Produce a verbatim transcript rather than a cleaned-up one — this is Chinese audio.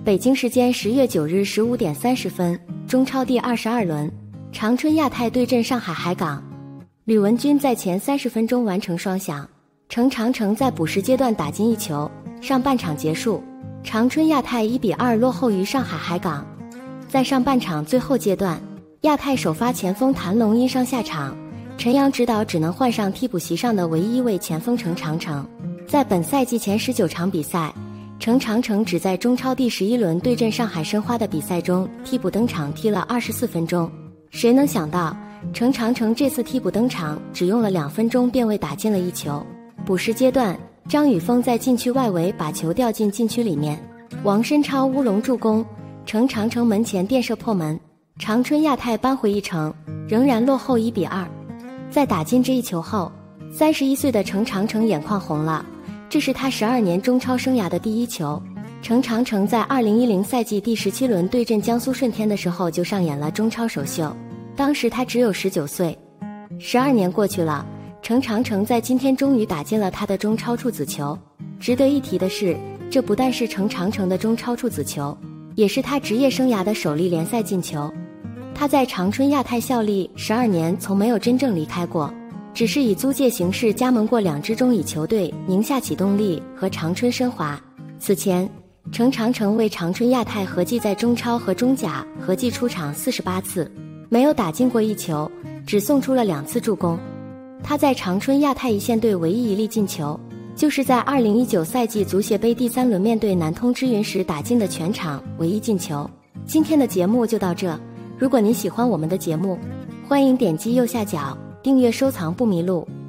北京时间十月九日十五点三十分，中超第二十二轮，长春亚泰对阵上海海港。吕文君在前三十分钟完成双响，程长城在补时阶段打进一球。上半场结束，长春亚泰一比二落后于上海海港。在上半场最后阶段，亚泰首发前锋谭龙因伤下场，陈阳指导只能换上替补席上的唯一一位前锋程长城。在本赛季前十九场比赛，程长城只在中超第十一轮对阵上海申花的比赛中替补登场踢了二十四分钟。谁能想到程长城这次替补登场只用了两分钟便为打进了一球。补时阶段，张雨峰在禁区外围把球吊进禁区里面，王申超乌龙助攻，程长城门前垫射破门，长春亚泰扳回一城，仍然落后一比二。在打进这一球后，三十一岁的程长城眼眶红了，这是他十二年中超生涯的第一球。程长城在二零一零赛季第十七轮对阵江苏舜天的时候就上演了中超首秀，当时他只有十九岁。十二年过去了，程长城在今天终于打进了他的中超处子球。值得一提的是，这不但是程长城的中超处子球，也是他职业生涯的首粒联赛进球。他在长春亚泰效力十二年，从没有真正离开过，只是以租借形式加盟过两支中乙球队宁夏启动力和长春申花。此前，程长城为长春亚泰合计在中超和中甲合计出场四十八次，没有打进过一球，只送出了两次助攻。他在长春亚泰一线队唯一一粒进球，就是在二零一九赛季足协杯第三轮面对南通之云时打进的全场唯一进球。今天的节目就到这，如果您喜欢我们的节目，欢迎点击右下角订阅收藏不迷路。